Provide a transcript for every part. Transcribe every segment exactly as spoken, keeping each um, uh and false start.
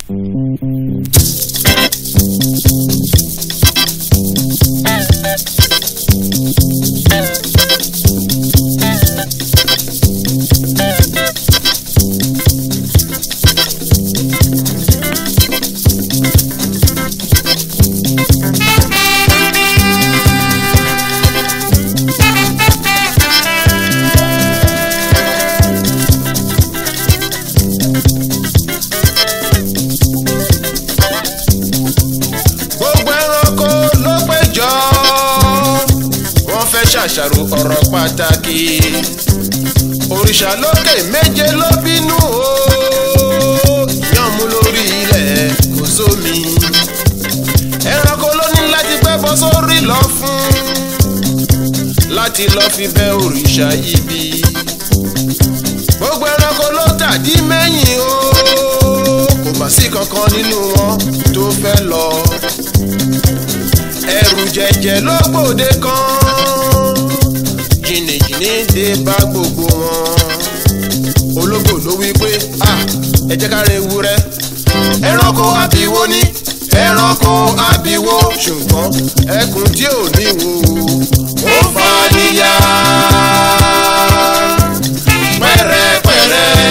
ṣàṣàrò ọ̀rọ̀ pàtàkì òrìṣà lókè méje ló bínú o yànmú lórí ilẹ̀ kò sómi ẹranko ló ní láti gbẹ́ bọ́ sórí lọ fún láti lọ fi bẹ́ òrìṣà ibi gbogbo ẹranko ló tàdí mẹ́yìn o kò bá sí kankan nínú wọn tó fẹ́ lọ ẹ̀rù jẹ̀jẹ̀ ló gbòde kan jìnnìjìnnì dé bá gbogbo wọn ológbò ló wí pé à ẹ jẹ́ ká re ewúrẹ́ ẹranko àbíwó ní ẹranko àbíwó ṣùgbọ́n ẹkùn tí ò ní wo ó fà níyà pẹ́rẹ́pẹ́rẹ́.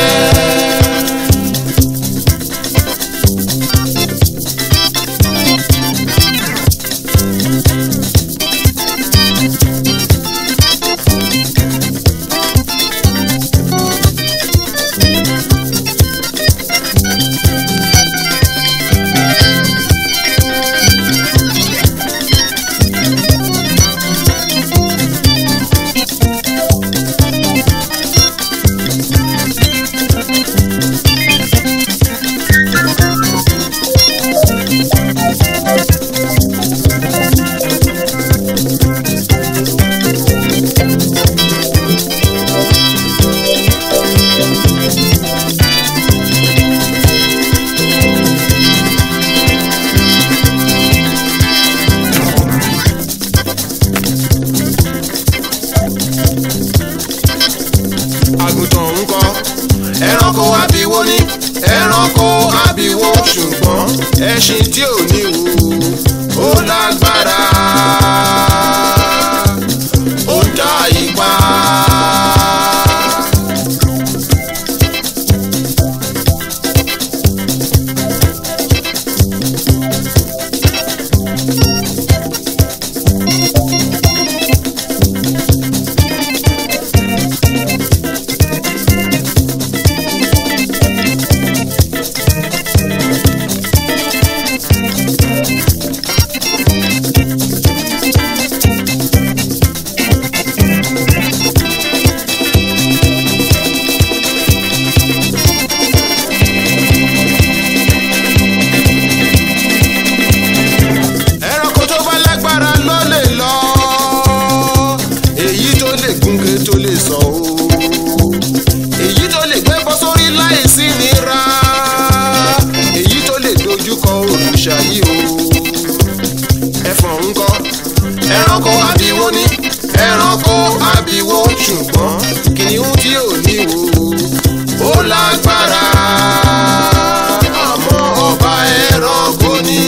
àgùntàn ń kọ́ ẹranko àbíwó ní ẹranko àbíwó ṣùgbọ́n ẹṣin tí ò ní wò ó lágbára ó ń dá ipá. tó lè sọ o èyí tó lè gbé bọ́ sórí láìsí nira èyí tó lè dojúkọ òrìṣà yìí o ẹfọ̀n ń kọ́ ẹranko àbíwó ní ẹranko àbíwó ṣùgbọ́n kìnìún tí ò ní wo ó lágbára àmọ́ ọba ẹranko ni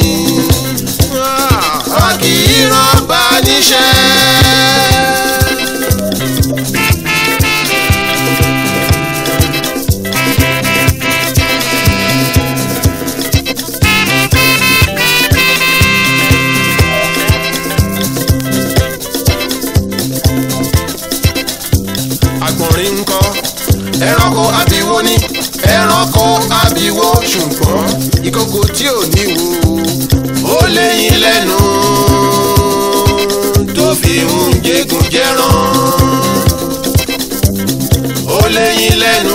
a kì í rán bá níṣẹ́. Àgbọ̀nrín ń kọ́ ẹranko àbíwó ní ẹranko àbíwó ṣùgbọ́n ìkòkò tí ò ní wo ó léyìn lẹ́nu tó fi ń jẹgùn jẹran ó léyìn lẹ́nu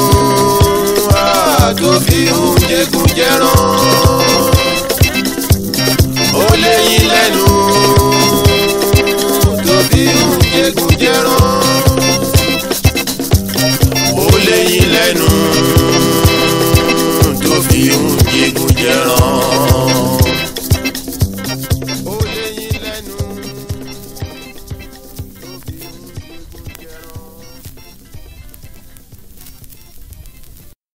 tó fi ń jẹgùn jẹran ó léyìn lẹ́nu.